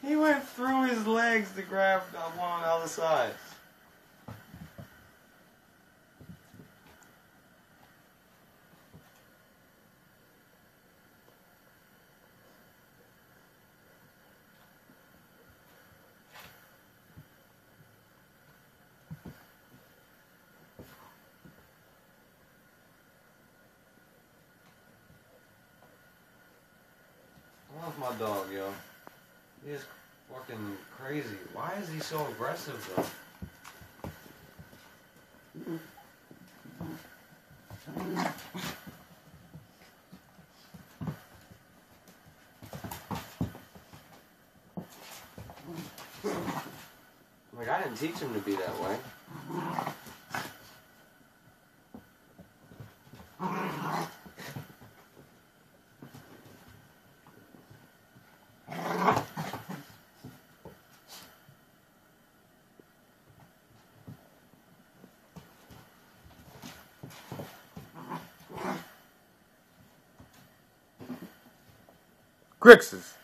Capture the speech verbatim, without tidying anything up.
He went through his legs to grab the one on the other side. I love my dog, yo. He is fucking crazy. Why is he so aggressive, though? Like, I didn't teach him to be that way. Grixis.